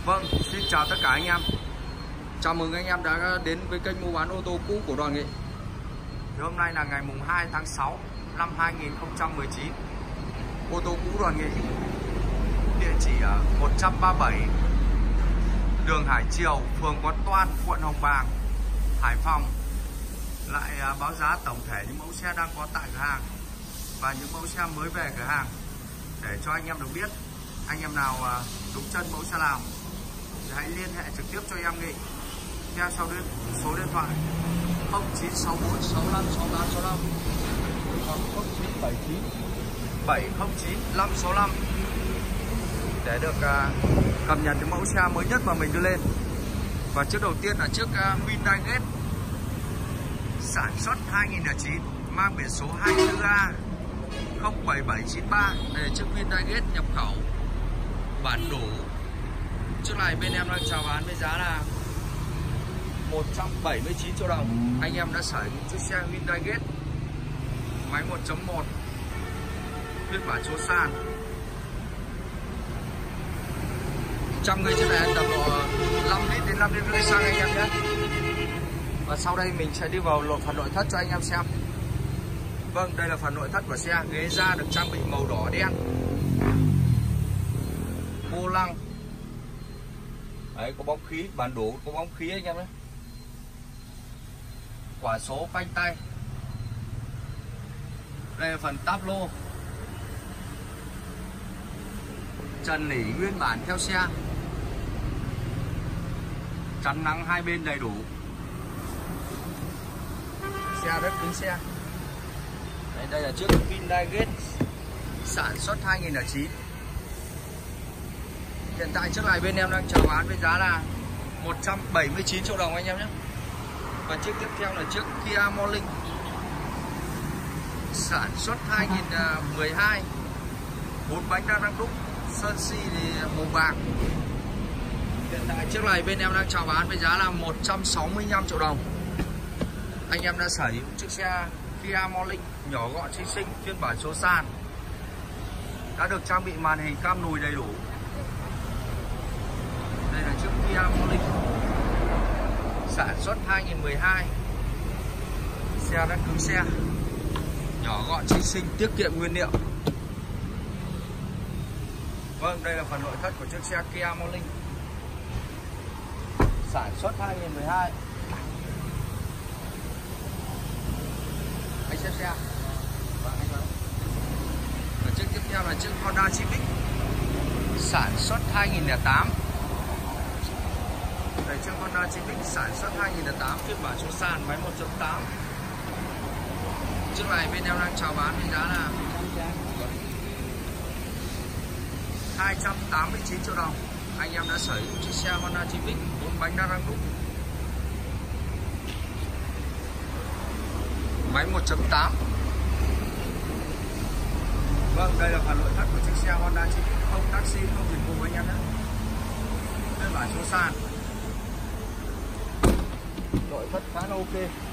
Vâng, xin chào tất cả anh em. Chào mừng anh em đã đến với kênh mua bán ô tô cũ của Đoàn Nghị. Thì hôm nay là ngày mùng 2 tháng 6 năm 2019. Ô tô cũ Đoàn Nghị. Địa chỉ ở 137 đường Hải Triều, phường Quán Toan, quận Hồng Bàng, Hải Phòng. Lại báo giá tổng thể những mẫu xe đang có tại cửa hàng và những mẫu xe mới về cửa hàng để cho anh em được biết. Anh em nào đúng chân mẫu xe nào thì hãy liên hệ trực tiếp cho em Nghị theo sau đến số điện thoại 0964 65 68 65 hoặc 0979 709 565 để được cập nhật những mẫu xe mới nhất mà mình đưa lên. Và chiếc đầu tiên là chiếc Hyundai Getz sản xuất 2009, mang biển số 24A 07793. Đây là chiếc Hyundai Getz nhập khẩu bản đủ. Chiếc này bên em đang chào bán với giá là 179 triệu đồng. Anh em đã sở hữu chiếc xe Hyundai Getz máy 1.1 phiên bản số sàn. Trong người chiếc này tầm độ 5 lít đến 5 lít rưỡi xăng anh em nhé. Và sau đây mình sẽ đi vào phần nội thất cho anh em xem. Vâng, đây là phần nội thất của xe. Ghế da được trang bị màu đỏ đen, vô lăng đấy, có bóng khí, bản đồ có bóng khí anh em đấy. Quả số phanh tay. Đây là phần táp lô, trần nỉ nguyên bản theo xe, chắn nắng hai bên đầy đủ. Xe rất cứng xe. Đây là chiếc Hyundai Getz sản xuất 2009. Hiện tại chiếc này bên em đang chào bán với giá là 179 triệu đồng anh em nhé. Và chiếc tiếp theo là chiếc Kia Morning sản xuất 2012, 4 bánh đa năng đúc, sơn xi thì màu vàng. Hiện tại chiếc này bên em đang chào bán với giá là 165 triệu đồng. Anh em đã sở hữu chiếc xe Kia Morning nhỏ gọn xinh xinh phiên bản số sàn, đã được trang bị màn hình cam lùi đầy đủ. Đây là chiếc Kia Morning sản xuất 2012. Xe đã cứng xe, nhỏ gọn xinh xinh, tiết kiệm nguyên liệu. Vâng, đây là phần nội thất của chiếc xe Kia Morning sản xuất 2012. Anh xem xe. Và chiếc tiếp theo là chiếc Honda Civic sản xuất 2008. Đây, chiếc Honda Civic sản xuất 2008 phiên bản số sàn, máy 1.8. Chiếc này bên em đang chào bán với giá là 289 triệu đồng. Anh em đã sở hữu chiếc xe Honda Civic 4 bánh đa năng đúc, máy 1.8. Vâng, đây là phần nội thất của chiếc xe Honda Civic, không taxi, không dịch vụ anh em nhé. Phiên bản số sàn. Nội thất khá là ok.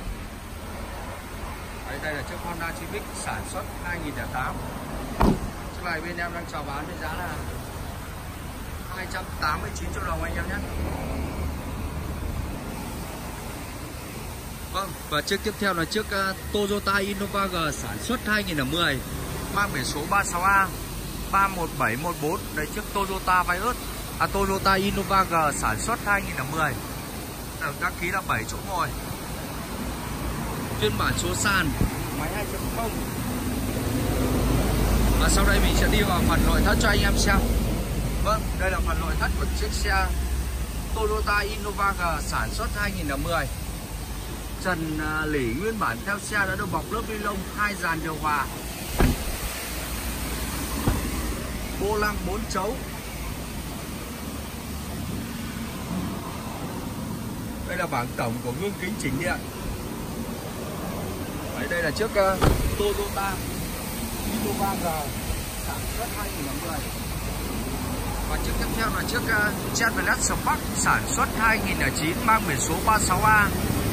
Đây là chiếc Honda Civic sản xuất 2008. Chiếc này bên em đang chào bán với giá là 289 triệu đồng anh em nhé. Vâng, và chiếc tiếp theo là chiếc Toyota Innova G sản xuất 2010, mang biển số 36A 31714. Đây, chiếc Toyota Vios, Toyota Innova G sản xuất 2010, đăng ký là 7 chỗ ngồi, phiên bản số sàn, máy 2.0. Và sau đây mình sẽ đi vào phần nội thất cho anh em xem. Vâng, đây là phần nội thất của chiếc xe Toyota Innova G sản xuất 2010. Trần lỉ nguyên bản theo xe đã được bọc lớp ni lông, 2 dàn điều hòa, vô lăng 4 chấu. Đây là bảng tổng của gương kính chỉnh điện. Đây là chiếc Toyota Innova G sản xuất 2010. Và chiếc tiếp theo là chiếc Chevrolet Spark sản xuất 2009, mang biển số 36A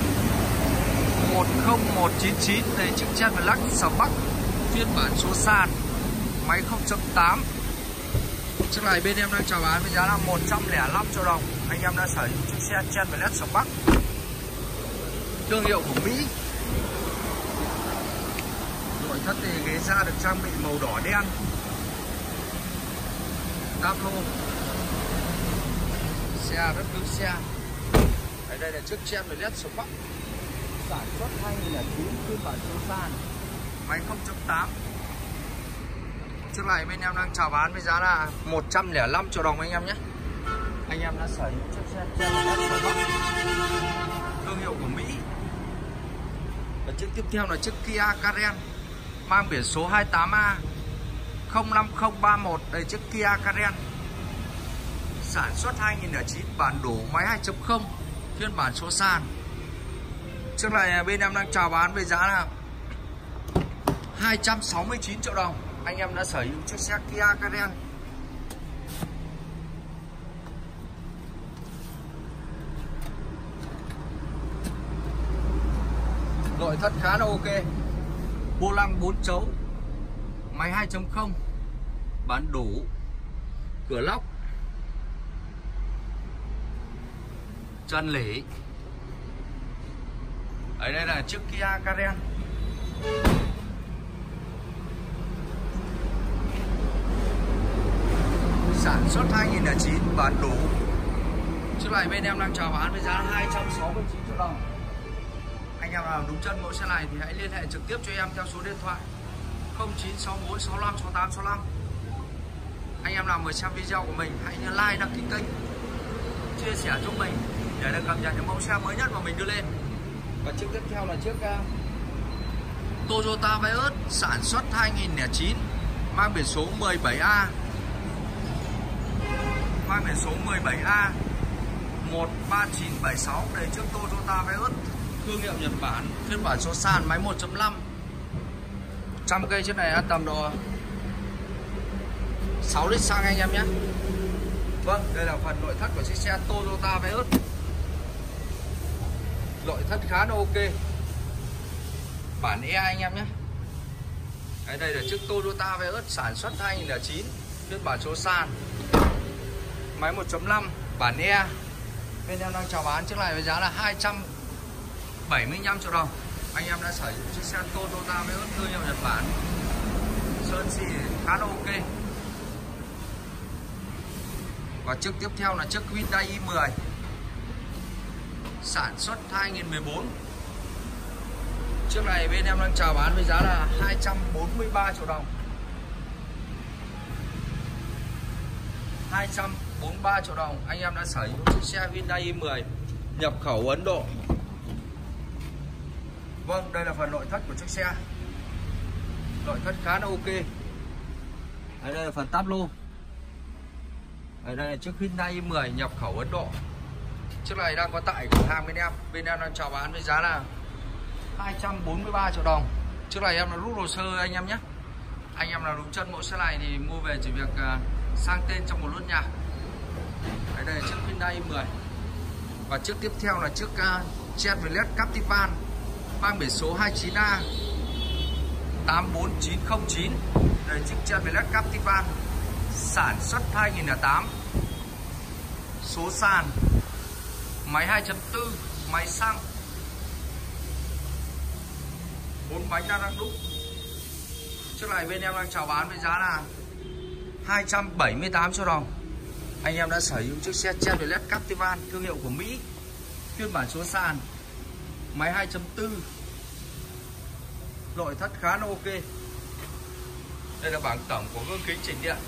10199. Đây chiếc Chevrolet Spark phiên bản số sàn, máy 0.8. Chiếc này bên em đang chào bán với giá là 105 triệu đồng. Anh em đã sở hữu chiếc xe Chevrolet Sông Bắc, thương hiệu của Mỹ. Nội thất thì ghế da được trang bị màu đỏ đen, táp lô, xe rất cứng xe. Đây là chiếc Chevrolet Sông Bắc, sản xuất 2009, phiên bản số sàn, máy 0.8. Chiếc này bên em đang chào bán với giá là 105 triệu đồng anh em nhé. Anh em đã sở hữu chiếc xe Chevrolet Sông Bắc, thương hiệu của Mỹ. Và chiếc tiếp theo là chiếc Kia Carens mang biển số 28A 05031. Đây chiếc Kia Carens sản xuất 2009, bản đủ, máy 2.0, phiên bản số sàn. Chiếc này bên em đang chào bán với giá là 269 triệu đồng. Anh em đã sở hữu chiếc xe Kia Carens. Nội thất khá là ok, vô lăng 4 chấu, máy 2.0, bản đủ, cửa lóc, chân lỉ. Ở đây là chiếc Kia Carens. Sản xuất 2009, bản đủ. Chiếc này bên em đang chào bán với giá 269 triệu đồng. Anh em nào đúng chân mẫu xe này thì hãy liên hệ trực tiếp cho em theo số điện thoại 0964 65 68 65. Anh em nào mới xem video của mình hãy nhớ like, đăng ký kênh, chia sẻ giúp mình để được cập nhật những mẫu xe mới nhất mà mình đưa lên. Và chiếc tiếp theo là chiếc Toyota Vios sản xuất 2009, mang biển số 17A 13976. Đây chiếc Toyota Vios, thương hiệu Nhật Bản, phiên bản số sàn, máy 1.5. 100 cây chiếc này ăn tầm độ 6 lít xăng anh em nhé. Vâng, đây là phần nội thất của chiếc xe Toyota Vios. Nội thất khá là ok, bản E anh em nhé. Đây là chiếc Toyota Vios sản xuất 2009, phiên bản số sàn, máy 1.5, bản E. Bên em đang chào bán chiếc này với giá là 275 triệu đồng. Anh em đã sở hữu chiếc xe Toyota Vios, thương hiệu Nhật Bản, sơn xi khá là ok. Và chiếc tiếp theo là chiếc Hyundai i10 sản xuất 2014. Chiếc này bên em đang chào bán với giá là 243 triệu đồng. 243 triệu đồng. Anh em đã sở hữu chiếc xe Hyundai i10 nhập khẩu Ấn Độ. Vâng, đây là phần nội thất của chiếc xe. Nội thất khá là ok. Đây là phần táp lô. Đây là chiếc Hyundai i10 nhập khẩu Ấn Độ. Chiếc này đang có tại cửa hàng bên em. Bên em đang chào bán với giá là 243 triệu đồng. Chiếc này em là rút hồ sơ anh em nhé. Anh em nào đúng chân mẫu xe này thì mua về chỉ việc sang tên trong một lốt nhà. Đây là chiếc Hyundai i10. Và chiếc tiếp theo là chiếc Chevrolet Captivan mang biển số 29A 84909. Đây chiếc Chevrolet Captivan sản xuất 2008, số sàn, máy 2.4, máy xăng, 4 bánh đang đúc. Chiếc này bên em đang chào bán với giá là 278 triệu đồng. Anh em đã sở hữu chiếc xe Chevrolet Captivan, thương hiệu của Mỹ, phiên bản số sàn, máy 2.4, nội thất khá là ok. Đây là bảng tổng của gương kính chỉnh điện.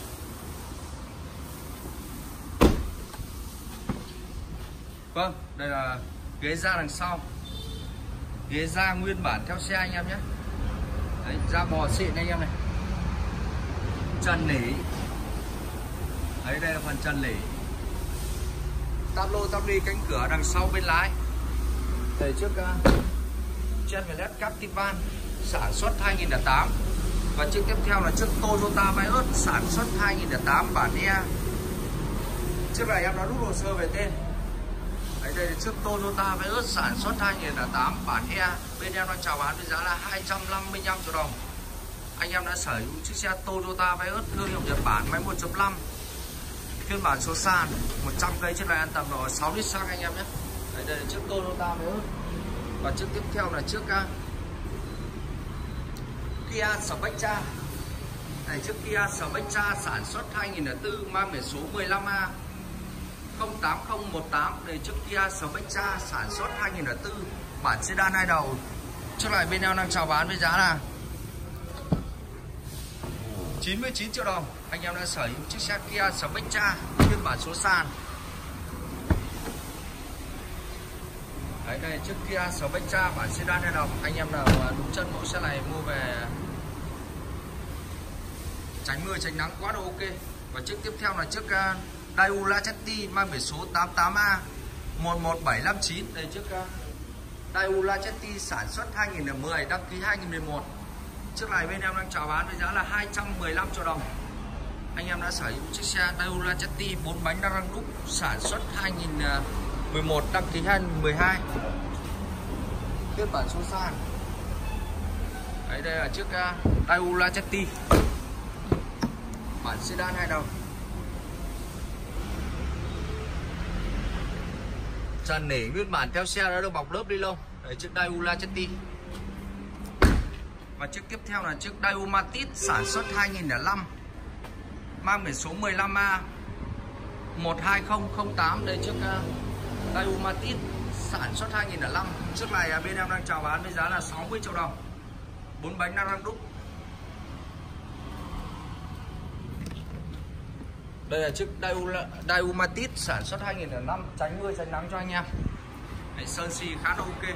Vâng, đây là ghế da đằng sau, ghế da nguyên bản theo xe anh em nhé. Đấy, da bò xịn anh em này. Trần nỉ. Đấy, đây là phần trần nỉ. Táp lô táp ly cánh cửa đằng sau bên lái. Đây chiếc Chevrolet Captivan sản xuất 2008. Và chiếc tiếp theo là chiếc Toyota Vios sản xuất 2008, bản E. Chiếc này em đã rút hồ sơ về tên. Đây là chiếc Toyota Vios sản xuất 2008, bản E. Bên em đang chào bán với giá là 255 triệu đồng. Anh em đã sở hữu chiếc xe Toyota Vios, thương hiệu Nhật Bản, máy 1.5, Phiên bản số sàn 100 cây chiếc này ăn tầm độ 6 lít xăng anh em nhé. Đấy, đây là chiếc Toyota mới. Và chiếc tiếp theo là chiếc Kia Spectra. Này, chiếc Kia Spectra sản xuất 2004, mang biển số 15A 08018. Đây, chiếc Kia Spectra sản xuất 2004, bản sedan 2 đầu. Chiếc này bên em đang chào bán với giá là 99 triệu đồng. Anh em đã sở hữu chiếc xe Kia Spectra phiên bản số sàn. Đấy, đây chiếc Kia Spectra bản sedan 2 đầu. Anh em nào đúng chân mẫu xe này mua về tránh mưa tránh nắng quá độ ok. Và chiếc tiếp theo là chiếc Daewoo Lacetti mang biển số 88A 11759. Đây chiếc Daewoo Lacetti sản xuất 2010, đăng ký 2011. Chiếc này bên em đang chào bán với giá là 215 triệu đồng. Anh em đã sở hữu chiếc xe Daewoo Lacetti 4 bánh đa năng đúc sản xuất 2011, đăng ký 2012. Phiên bản số sàn. Đấy, đây là chiếc Daewoo Lacetti bản sedan 2 đầu. Trần nỉ nguyên bản theo xe đã được bọc lớp ni lông. Đấy, chiếc Daewoo Lacetti. Và chiếc tiếp theo là chiếc Daewoo Matiz sản xuất 2005, mang biển số 15A 12008. Đây chiếc Daewoo Matiz sản xuất 2005. Chiếc này bên em đang chào bán với giá là 60 triệu đồng. 4 bánh đa năng đúc. Đây là chiếc Daewoo Matiz sản xuất 2005, tránh mưa tránh nắng cho anh em. Đấy, sơn xi khá là ok.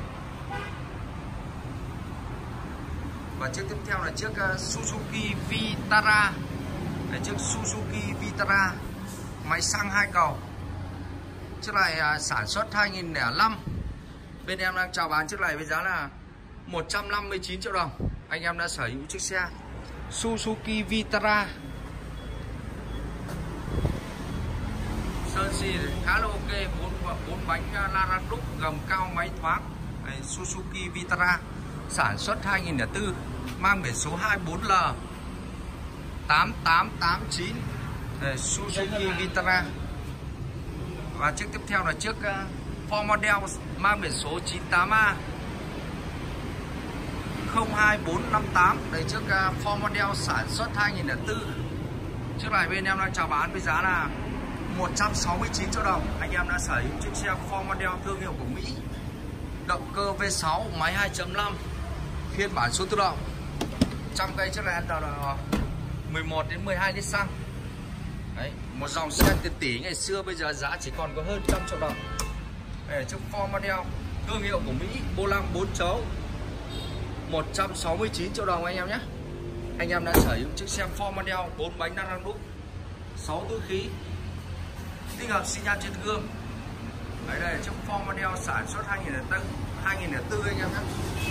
Và chiếc tiếp theo là chiếc Suzuki Vitara. Đấy, chiếc Suzuki Vitara máy xăng 2 cầu. Chiếc này sản xuất 2005. Bên em đang chào bán chiếc này với giá là 159 triệu đồng. Anh em đã sở hữu chiếc xe Suzuki Vitara. Sơn xi khá là ok, 4 bánh la răng đúc, gầm cao, máy thoáng. Đấy, Suzuki Vitara sản xuất 2004, mang biển số 24L 8889. Đây, Suzuki Vitara. Và chiếc tiếp theo là chiếc Ford Model mang biển số 98A 02458. Đây chiếc Ford Model sản xuất 2004. Chiếc này bên em đang chào bán với giá là 169 triệu đồng. Anh em đã sở hữu chiếc xe Ford Model thương hiệu của Mỹ, động cơ V6, máy 2.5, phiên bản số tự động. Trong cây chiếc này ăn tầm 11 đến 12 lít xăng. Đấy, một dòng xe tiền tỷ ngày xưa bây giờ giá chỉ còn có hơn 100 triệu đồng. Đây là chiếc Ford Model thương hiệu của Mỹ, vô lăng 4 chấu, 169 triệu đồng anh em nhé. Anh em đã sở hữu chiếc xe Ford Model 4 bánh đa năng đúc, 6 túi khí, tích hợp xi nhan trên gương. Đấy, đây là chiếc Ford Model sản xuất 2004 anh em nhé.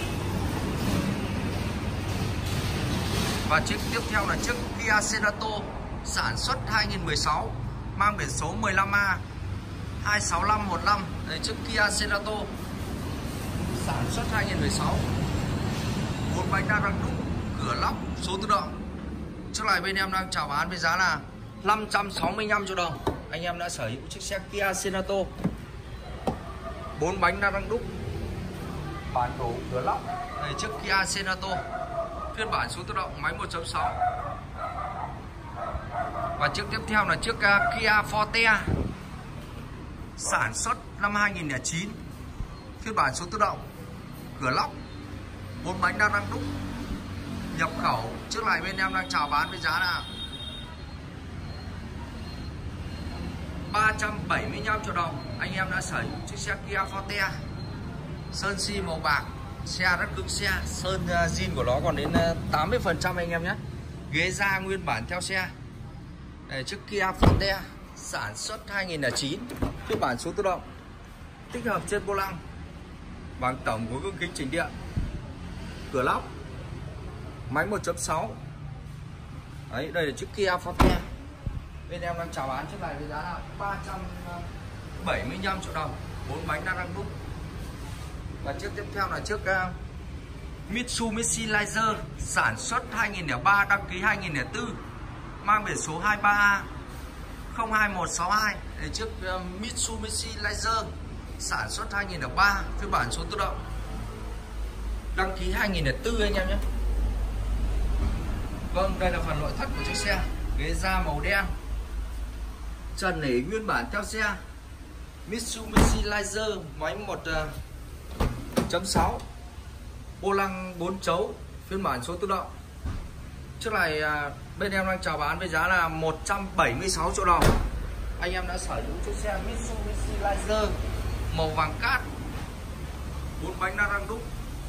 Và chiếc tiếp theo là chiếc Kia Cerato sản xuất 2016, mang biển số 15A 26515. Đây chiếc Kia Cerato sản xuất 2016, 4 bánh đa năng đúc, cửa lóc, số tự động. Chiếc này bên em đang chào bán với giá là 565 triệu đồng. Anh em đã sở hữu chiếc xe Kia Cerato 4 bánh đa năng đúc, bản đồ, cửa lóc. Đây chiếc Kia Cerato phiên bản số tự động, máy 1.6. Và chiếc tiếp theo là chiếc Kia Forte sản xuất năm 2009, phiên bản số tự động, cửa lóc, 4 bánh đa năng đúc, nhập khẩu. Chiếc này bên em đang chào bán với giá là 375 triệu đồng. Anh em đã sở hữu chiếc xe Kia Forte, sơn xi màu bạc, xe rất cứng xe, sơn zin của nó còn đến 80% anh em nhé. Ghế da nguyên bản theo xe. Đây, chiếc Kia Forte sản xuất 2009, phiên bản số tự động, tích hợp trên vô lăng, bằng tổng của gương kính chỉnh điện, cửa lóc, máy 1.6. Đấy, đây là chiếc Kia Forte. Bên em đang chào bán chiếc này với giá là 375 triệu đồng, 4 bánh đa năng đúc. Và chiếc tiếp theo là chiếc Mitsubishi Lancer sản xuất 2003, đăng ký 2004, mang biển số 23A 02162 để chiếc Mitsubishi Lancer sản xuất 2003 phiên bản số tự động, đăng ký 2004 anh em nhé. Vâng, đây là phần nội thất của chiếc xe. Ghế da màu đen, trần nỉ nguyên bản theo xe, Mitsubishi Lancer, máy 1.6, vô lăng 4 chấu, phiên bản số tự động. Chiếc này bên em đang chào bán với giá là 176 triệu đồng. Anh em đã sở hữu chiếc xe Mitsubishi Lancer màu vàng cát, 4 bánh đa năng đúc.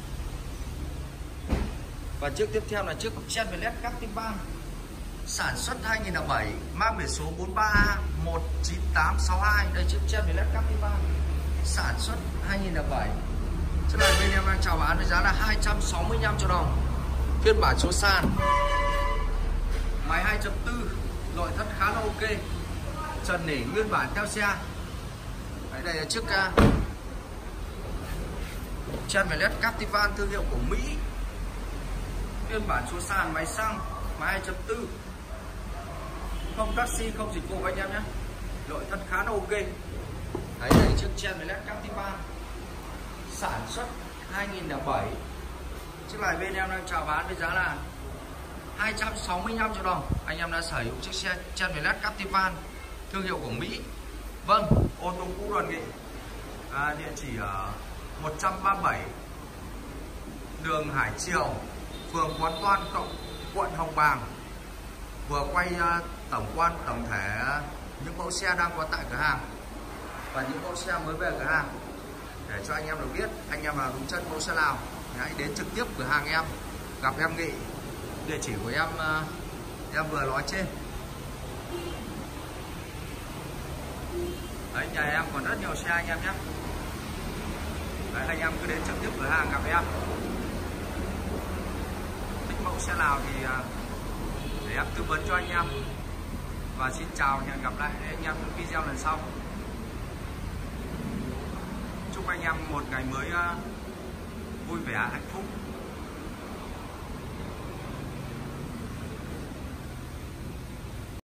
Và chiếc tiếp theo là chiếc Chevrolet Captivan sản xuất 2007, mang biển số 43A19862. Đây chiếc Chevrolet Captivan sản xuất 2007. Chiếc này bên em đang chào bán với giá là 265 triệu đồng. Phiên bản số sàn, máy 2.4, nội thất khá là ok, trần nỉ nguyên bản theo xe. Đây là chiếc Chevrolet Captivan thương hiệu của Mỹ, phiên bản số sàn, máy xăng, máy 2.4, không taxi, không dịch vụ anh em nhé, nội thất khá là ok. Đấy, đây chiếc Chevrolet Captivan sản xuất 2007. Chiếc này bên em đang chào bán với giá là 265 triệu đồng. Anh em đã sở hữu chiếc xe Chevrolet Captivan thương hiệu của Mỹ. Vâng, ô tô cũ Đoàn Nghị, địa chỉ ở 137 đường Hải Triều, phường Quán Toan, quận Hồng Bàng. Vừa quay tổng quan tổng thể những mẫu xe đang có tại cửa hàng và những mẫu xe mới về cửa hàng, để cho anh em được biết anh em nào đúng chân mẫu xe nào hãy đến trực tiếp cửa hàng em, gặp em Nghị. Địa chỉ của em vừa nói trên. Đấy, nhà em còn rất nhiều xe anh em nhé. Đấy, anh em cứ đến trực tiếp cửa hàng gặp em. Thích mẫu xe nào thì để em tư vấn cho anh em. Và xin chào, hẹn gặp lại anh em trong video lần sau. Chúc anh em một ngày mới vui vẻ, hạnh phúc.